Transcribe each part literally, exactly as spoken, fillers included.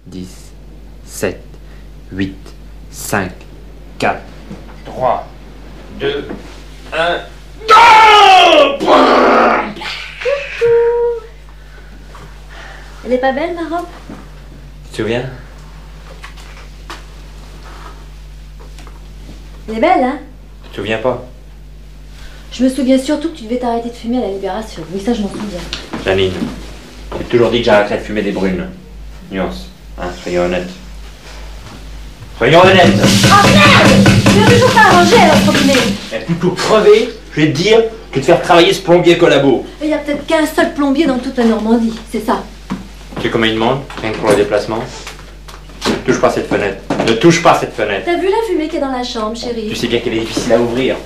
dix, sept, huit, cinq, quatre, trois, deux, un... Go! Elle est pas belle, ma robe? Tu te souviens? Elle est belle, hein? Tu te souviens pas? Je me souviens surtout que tu devais t'arrêter de fumer à la Libération. Oui, ça, je m'en souviens. Janine, j'ai toujours dit que j'arrêterais de fumer des brunes. Nuance, hein, soyons honnêtes. Soyons honnêtes! Oh merde! Tu n'as toujours pas arrangé alors, Promené. Mais plutôt que crever, je vais te dire que de faire travailler ce plombier collabo. Il y a peut-être qu'un seul plombier dans toute la Normandie, c'est ça. Tu sais combien il demande, rien que pour le déplacement? Ne touche pas cette fenêtre. Ne touche pas cette fenêtre. T'as vu la fumée qu'il y a dans la chambre, chérie? Tu sais bien qu'elle est difficile à ouvrir.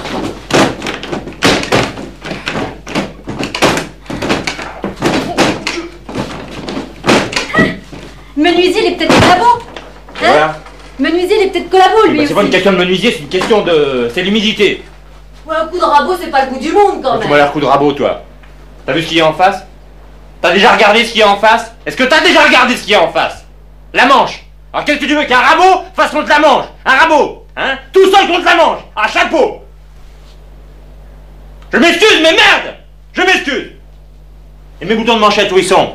Menuisier, il est peut-être collabo. Hein? Voilà. Menuisier, il est peut-être collabo, lui. Bah, c'est pas une question de menuisier, c'est une question de... c'est l'humidité. Ouais, un coup de rabot, c'est pas le goût du monde, quand Tu même. m'as l'air coup de rabot, toi. T'as vu ce qu'il y a en face? T'as déjà regardé ce qu'il y a en face? Est-ce que t'as déjà regardé ce qu'il y a en face? La Manche. Alors qu'est-ce que tu veux qu'un rabot fasse contre la Manche? Un rabot, hein? Tout seul contre la Manche. À chapeau. Je m'excuse, mais merde! Je m'excuse. Et mes boutons de manchette, où ils sont?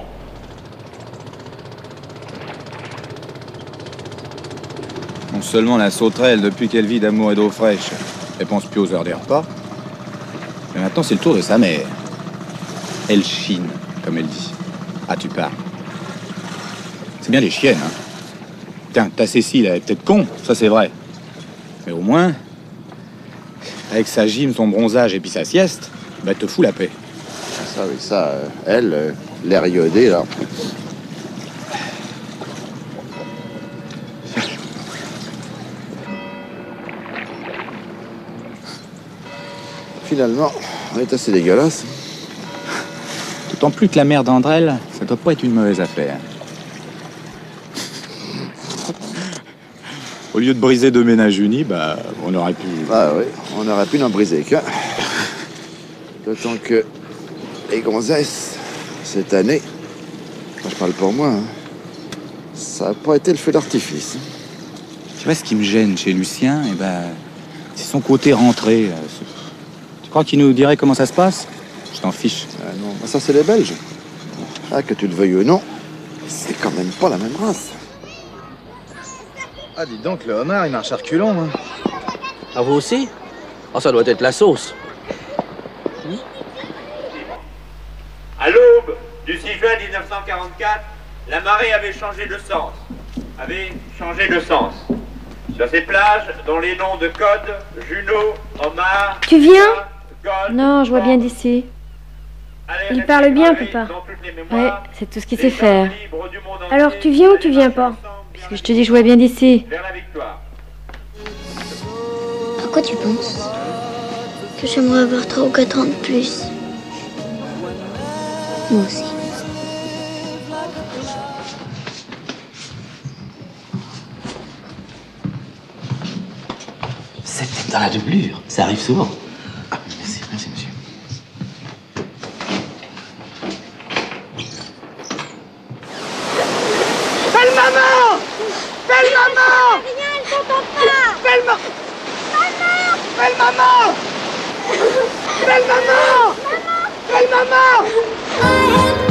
Non seulement la sauterelle, depuis qu'elle vit d'amour et d'eau fraîche, elle pense plus aux heures des repas, mais maintenant c'est le tour de sa mère. Elle chine, comme elle dit. Ah, tu parles. C'est bien les chiennes, hein. Tiens, ta Cécile, elle est peut-être con, ça c'est vrai. Mais au moins, avec sa gym, son bronzage et puis sa sieste, bah, elle te fout la paix. Ça, oui, ça, euh, elle, euh, l'air iodé, là. Finalement, elle est assez dégueulasse. D'autant plus que la mère d'Andrel, ça doit pas être une mauvaise affaire. Au lieu de briser deux ménages unis, bah, on aurait pu... Ah oui, on aurait pu n'en briser qu'un. D'autant que les gonzesses, cette année, quand je parle pour moi, hein, ça n'a pas été le feu d'artifice. Tu vois, ce qui me gêne chez Lucien, eh ben, c'est son côté rentré. euh, ce- Tu crois qu'il nous dirait comment ça se passe? Je t'en fiche. Ah non, bah ça c'est les Belges. Ah, que tu le veuilles ou non, c'est quand même pas la même race. Ah, dis donc, le homard, il marche à reculons, hein. Ah, vous aussi? Ah, ça doit être la sauce. À l'aube du six juin mille neuf cent quarante-quatre, la marée avait changé de sens. Avait changé de sens. Sur ces plages, dont les noms de code, Juno, Omar... Tu viens? Gold, Non, je vois bien d'ici. Il parle bien, papa. Ouais, c'est tout ce qu'il sait faire. Alors, tu viens ou tu viens pas? Puisque je te dis, je vois bien d'ici. Vers la victoire. À quoi tu penses? Que j'aimerais avoir trois ou quatre ans de plus. Moi aussi. C'était dans la doublure. Ça arrive souvent. Ah, merci, merci, monsieur. Belle maman! Belle maman! Rien, elle s'entend pas! Belle maman! Maman! Belle maman! Belle maman! Belle maman! I have